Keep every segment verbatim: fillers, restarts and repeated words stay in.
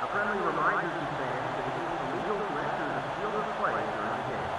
friendly reminder to fans that it is illegal to enter the field of play during the game.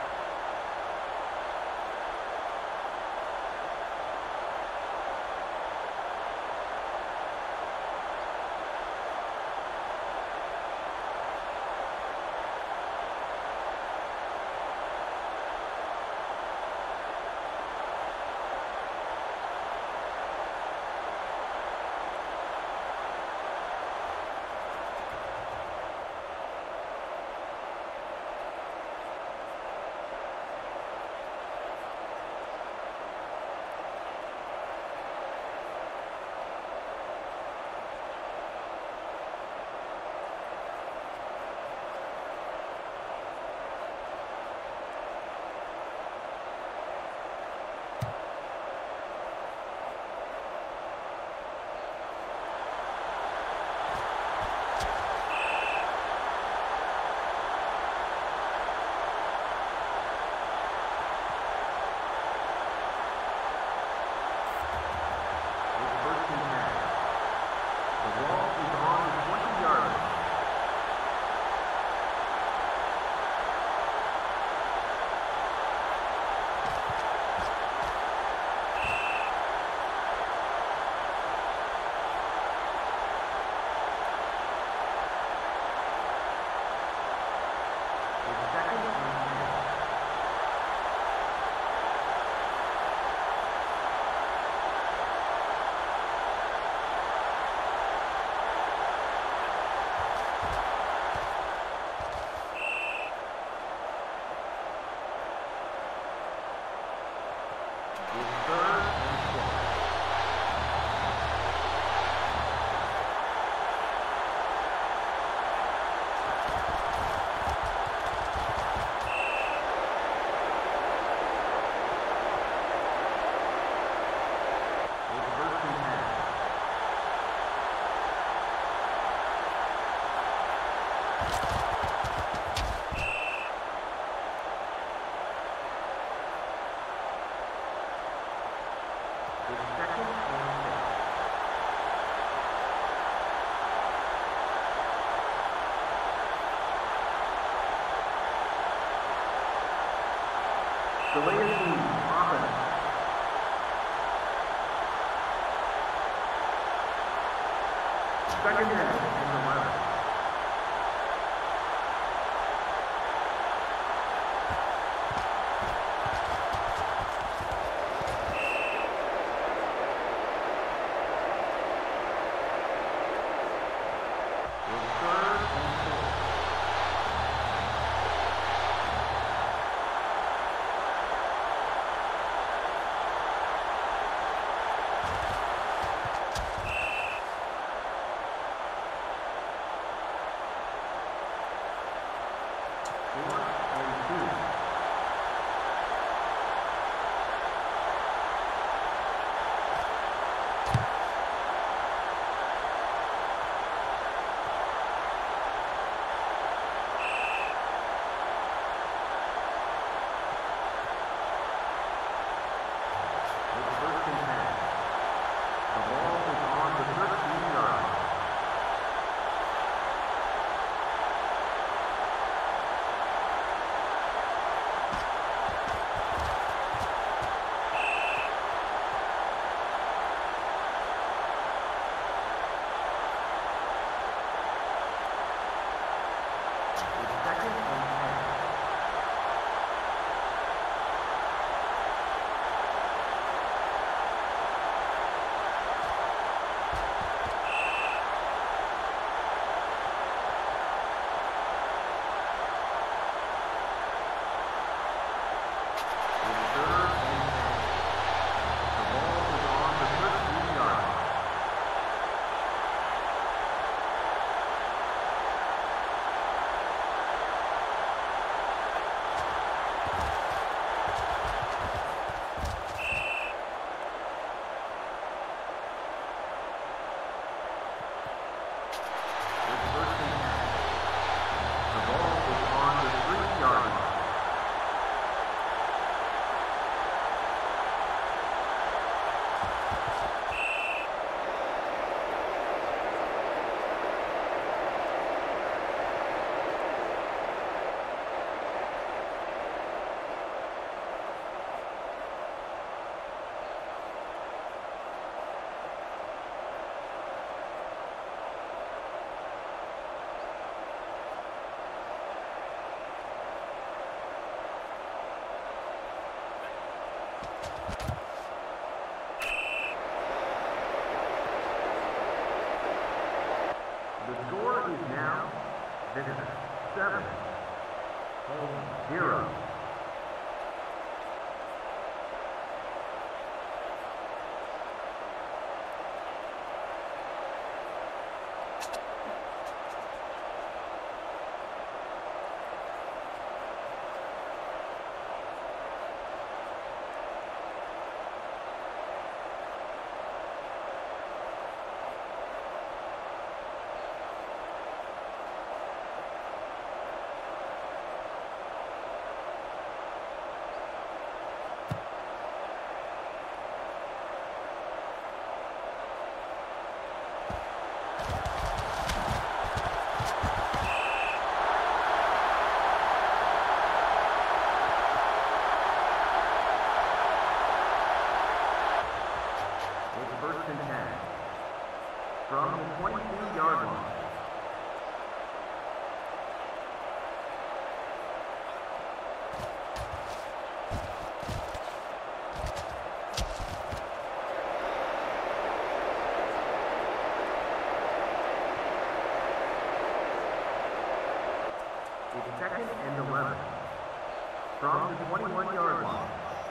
Delay of game, offense. Second down and eleven. Visitor, seven. Home, zero. From the twenty-two yard line. It's second and eleven. From the twenty-one yard line.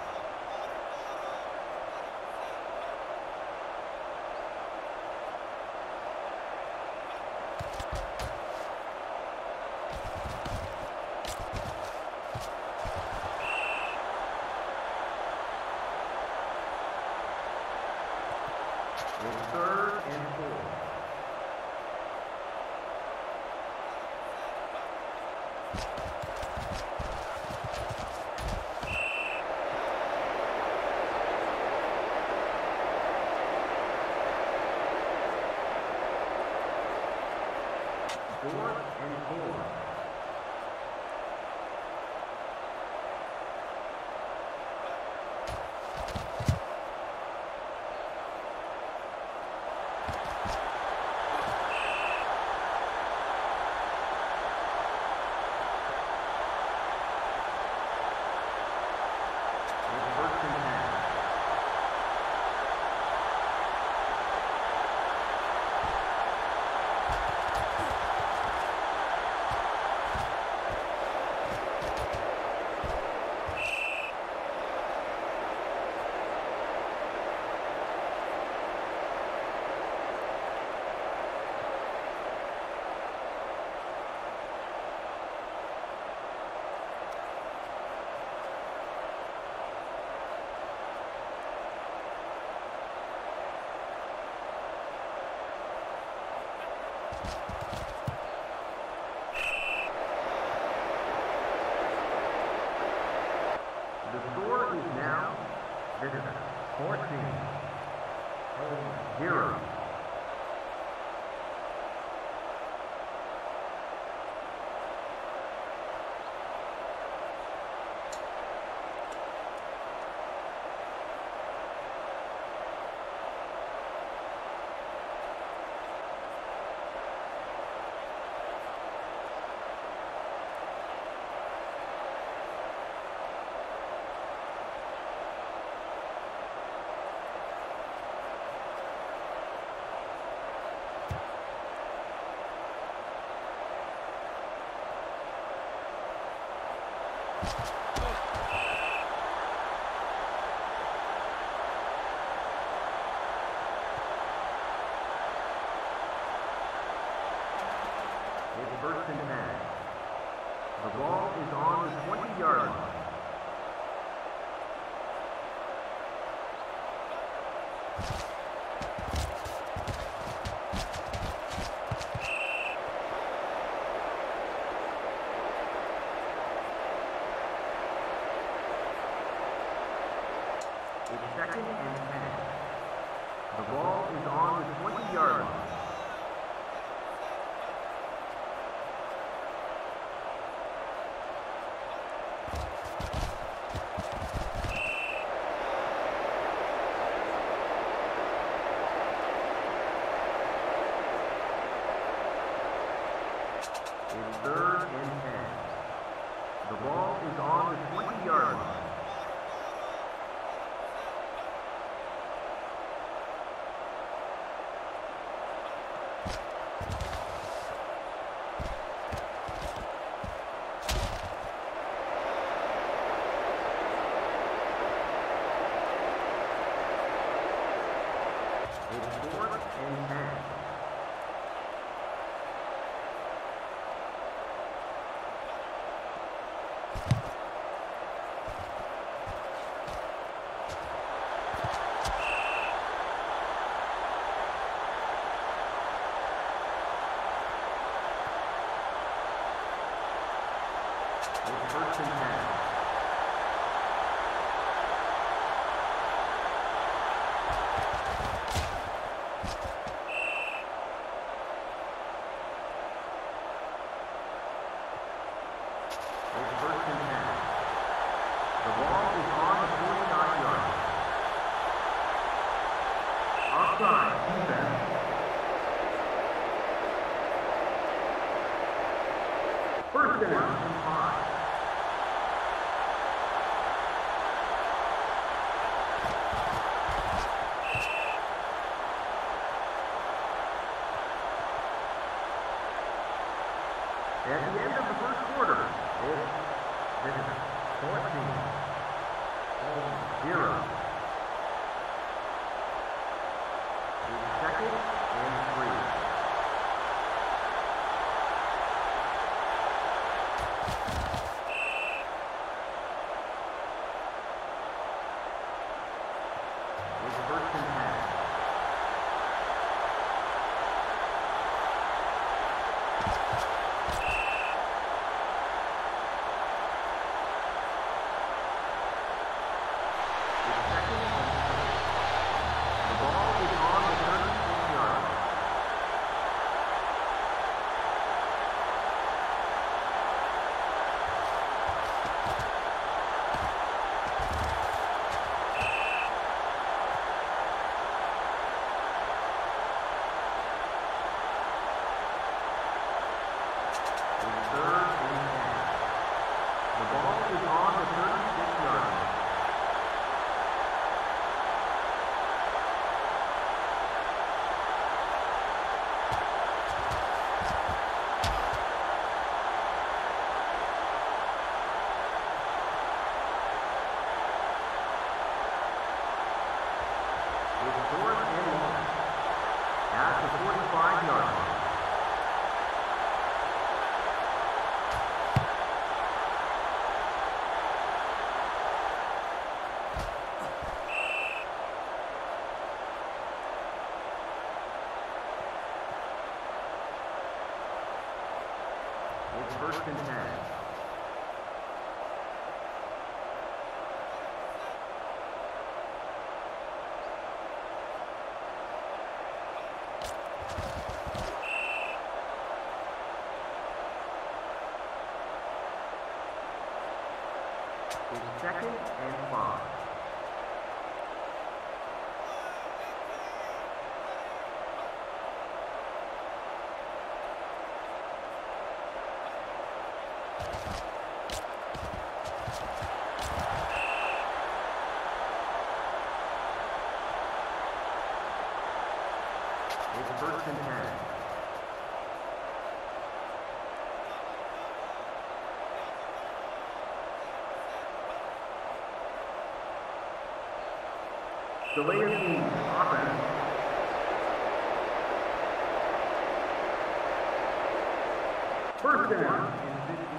It's third and four. Fourth and four. The score is now Visitor fourteen, Home zero. It's first and ten. The ball is on the twenty yard line. It's second and ten. The ball is on the twenty yard line. It's third and ten. The ball is on the twenty yard line. It's fourth and ten. It's first and ten. It's first and ten. The ball is on the forty-nine yard line. Offside, defense. First down and five. At the end of the first quarter, it's fourteen, zero. It's second and three. It's first and ten. Fourth and long. At the forty-five yard line. It's first and ten. It's second and five. It's first and ten. Delay of game, offense. First down and fifteen.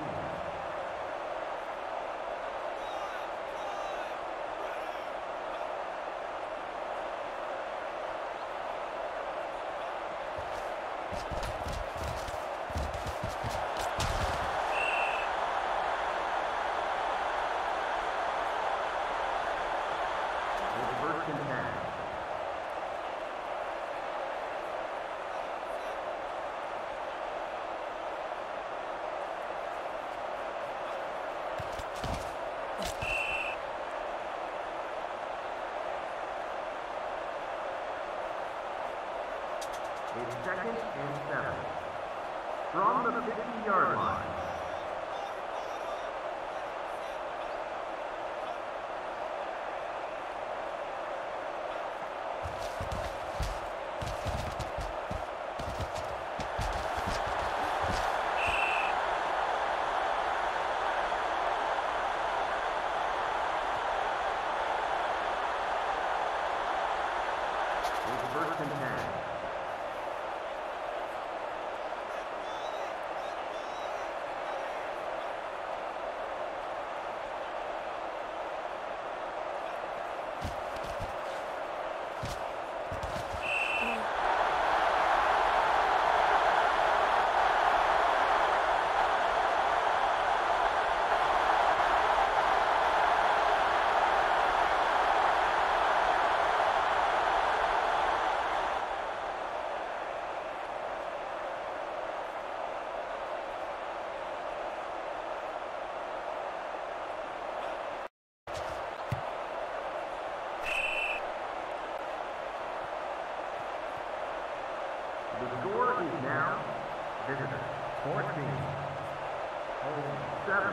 It's first and ten. It's second and seven. From the fifty yard line. It's first and ten. The score is now visitors fourteen, home seven.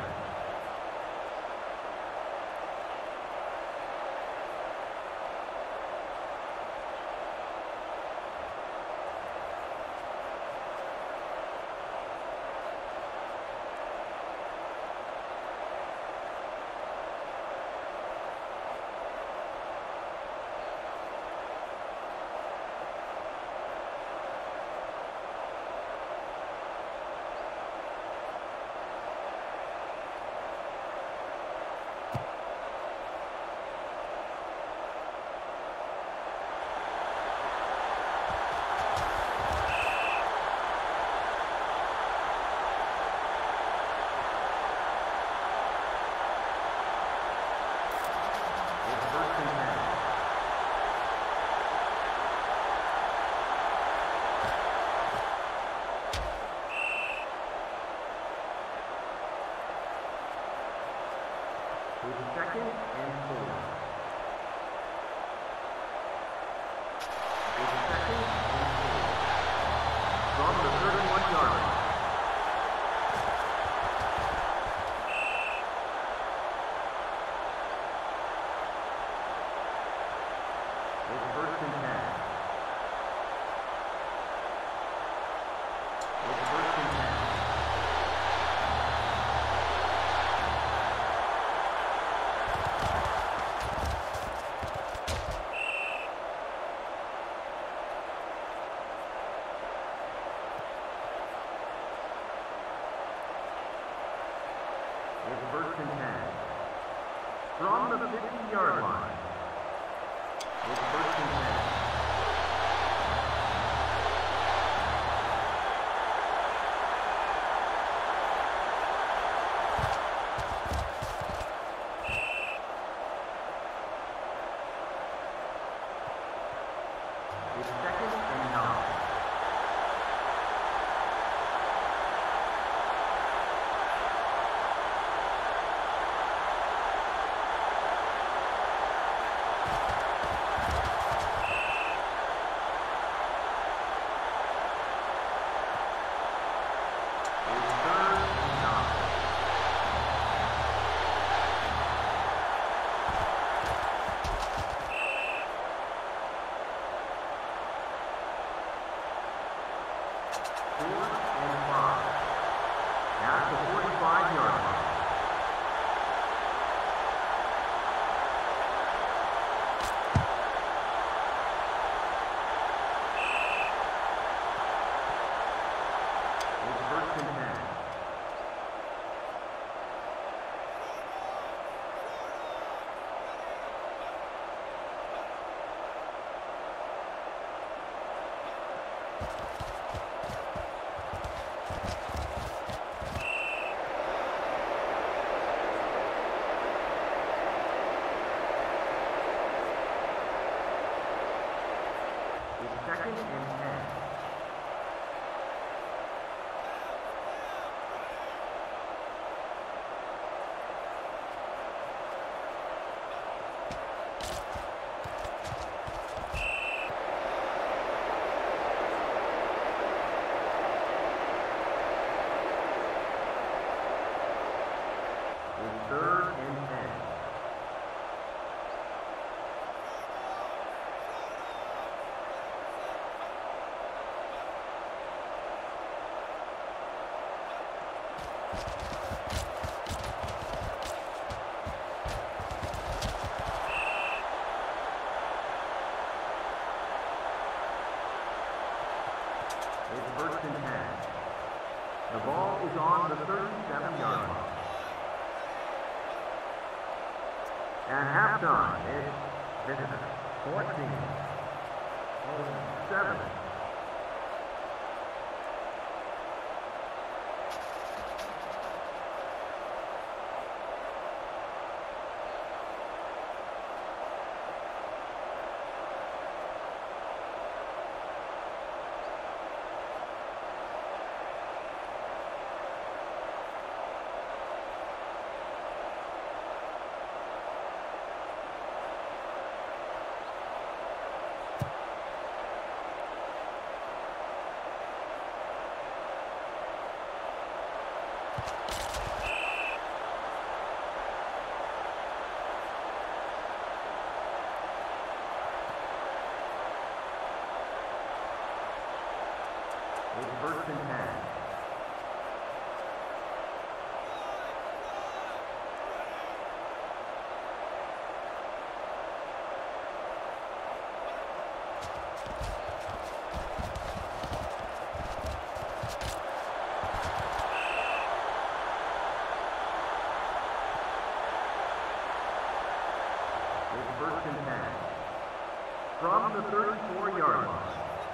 Second and four. It's second and four. From the thirty-one yard line. It's first and ten. It's first and ten. It's first and ten. From the fifty yard line. It's first and ten. It's second and nine. Second and ten. It's third and ten. It's first and ten. The ball is on the thirty-seven yard line. At halftime, it's visitors fourteen, home seven. It's first and ten. It's first and ten. From the thirty-four yard line.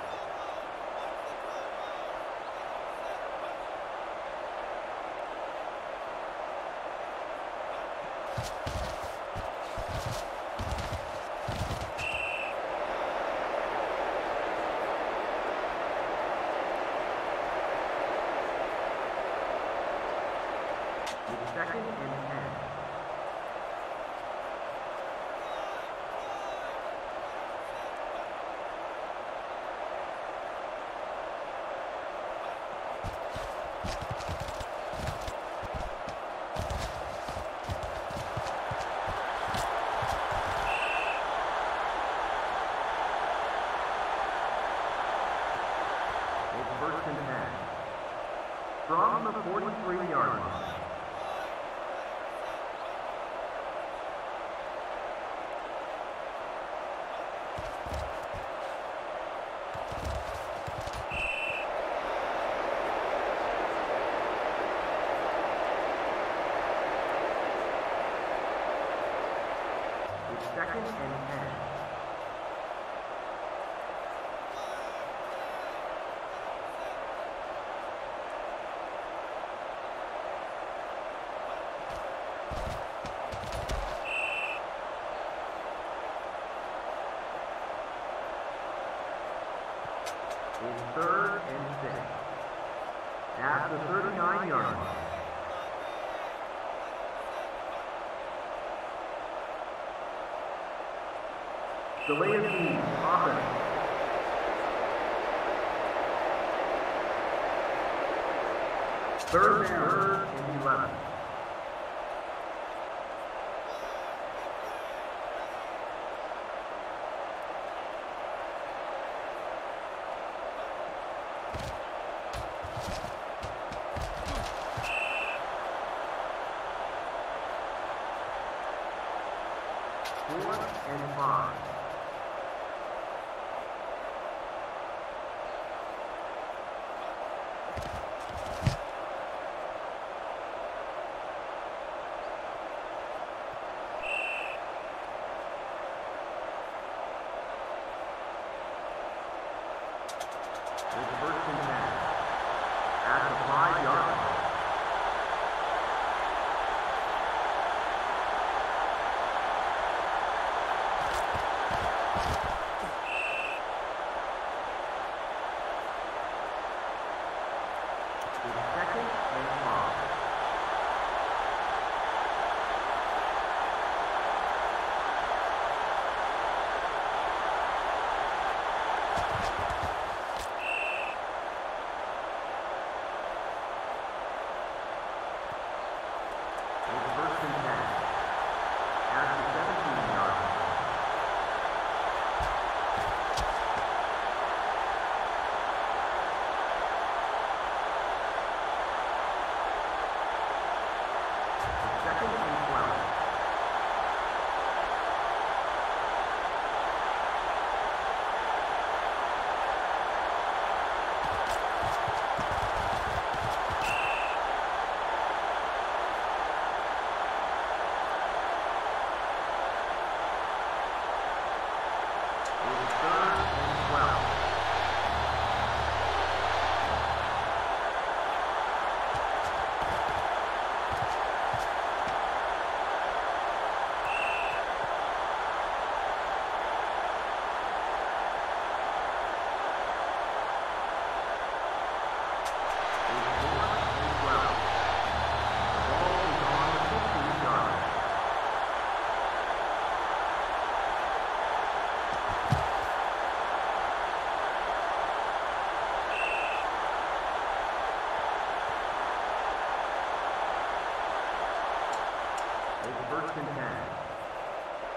It's second and ten. It's first and ten. From the forty-three yard line. It's second and ten. It's third and six. At the thirty-nine yard line. Delay of game, offense. Third down, third and eleven. Fourth and five. It's first and ten. At the five yard line.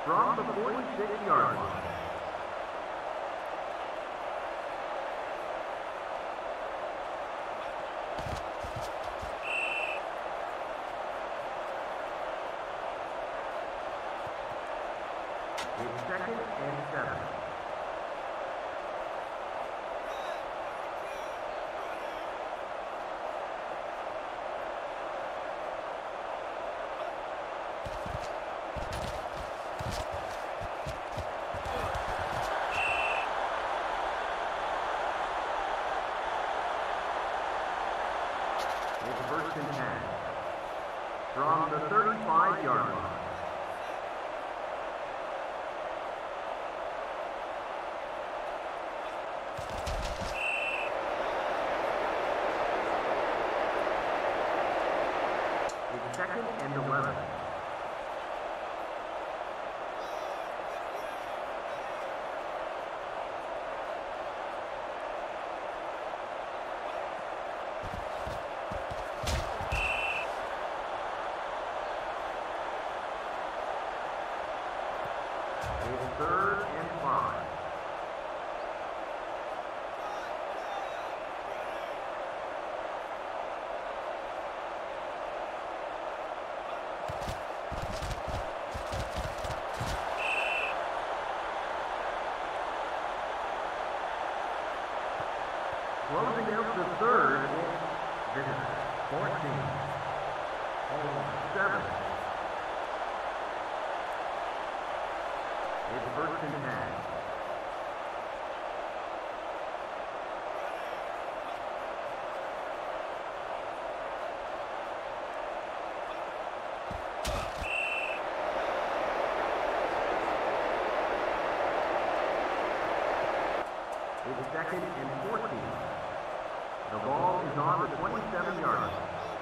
From the forty-six yard line. It's second and seven. It's first and ten. From the thirty-five yard line. Second and eleven. It's third and five. Closing out the third, visitors, fourteen. Home, seven. It's first and ten. It's second and fourteen. The ball is on the twenty-seven yard line.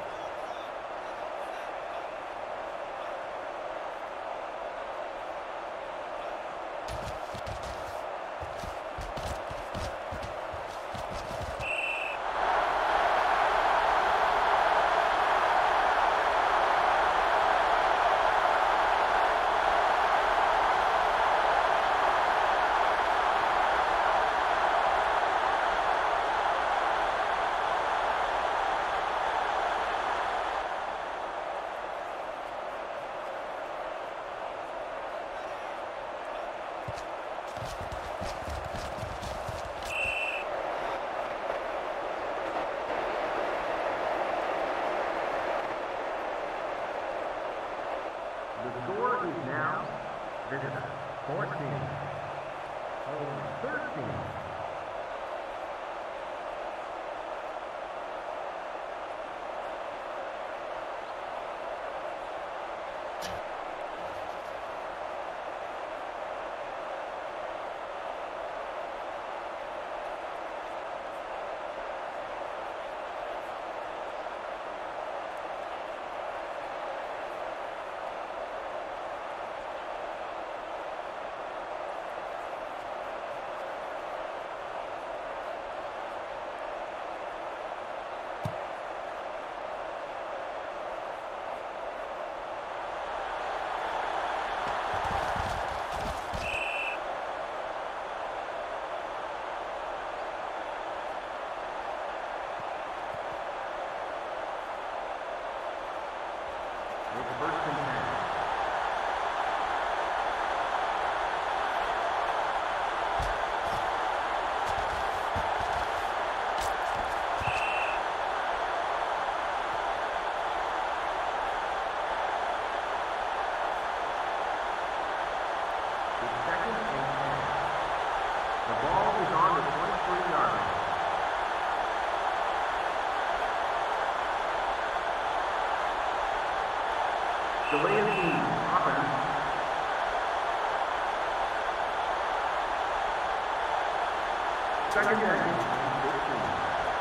The score is now visitors fourteen. Home thirteen. It's first and ten. It's second and ten. The ball is on the twenty-three yard line. Delay of game, offense. Second and fifteen.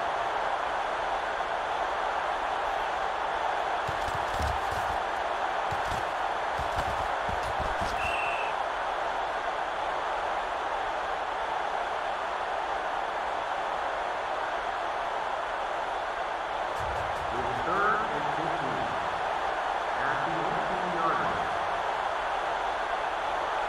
It's third and fifteen. At the eighteen yard line.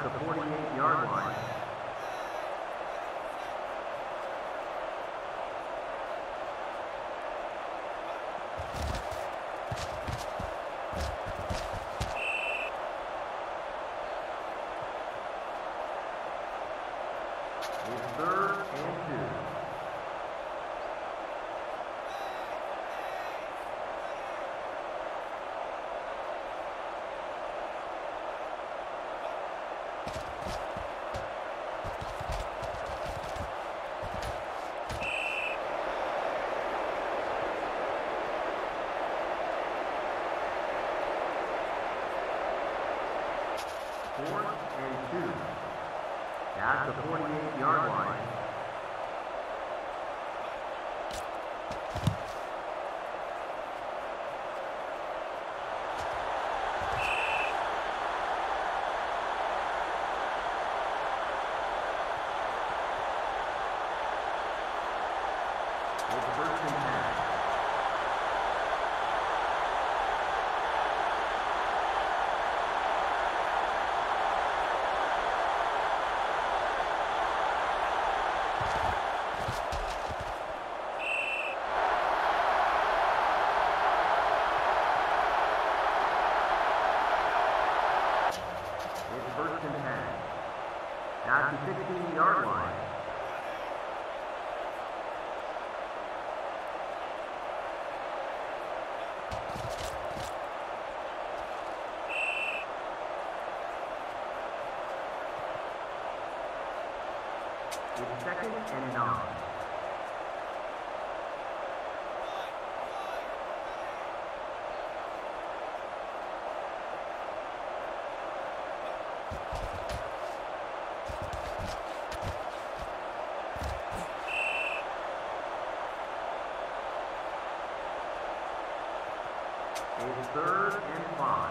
at the forty-eight yard line. It's third and two. Fourth and two. At the forty-eight yard line. It's first and ten. It's first and ten. At the sixteen yard line. It's second and nine. It's third and five.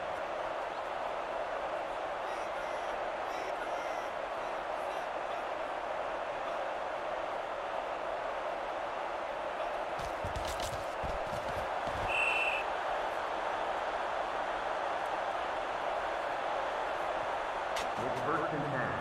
It's first and ten.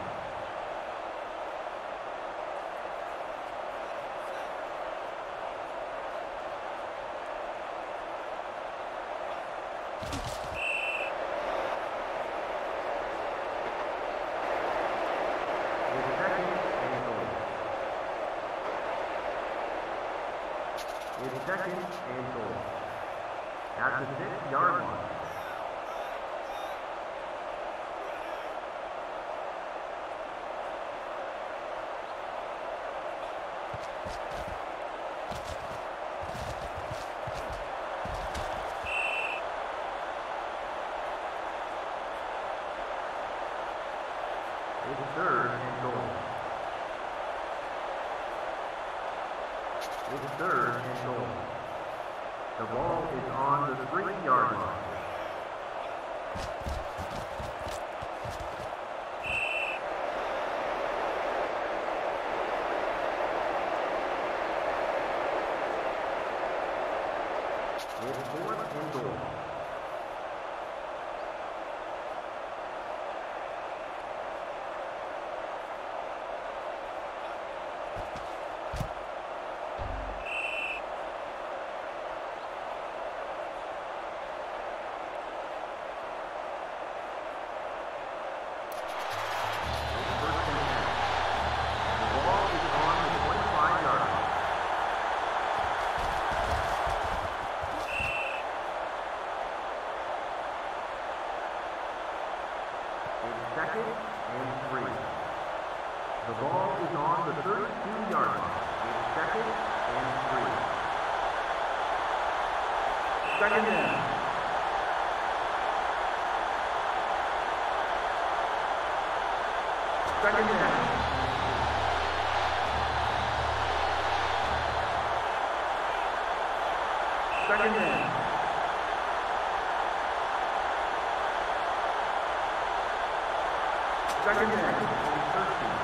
It's second and goal. It's second and goal. At the six yard line. It's third and goal. It's third and goal. The ball is on the three yard line. It's fourth and goal. Second and three. The ball is on the thirty-two yard line. It's second and three. Second down. Second down. Second down. Second down. thirteen.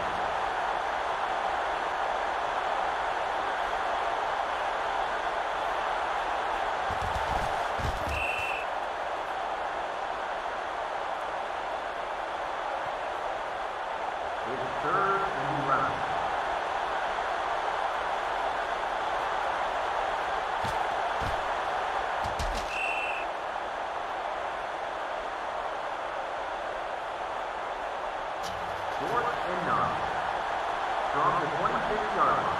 from the twenty-six yard line.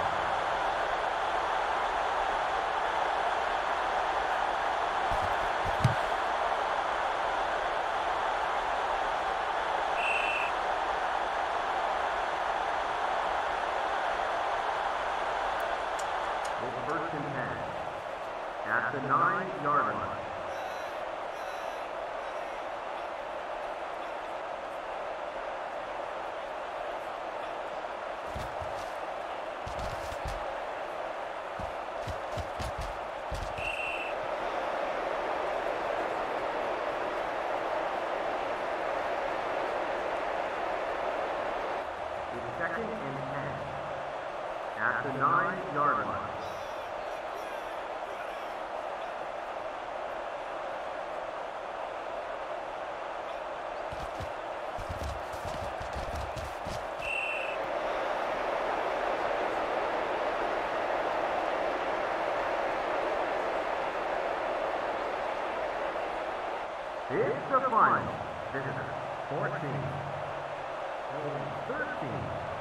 It's first and ten at the nine yard line. It's second and ten at the nine yard line. It's the final. Visitors fourteen, thirteen.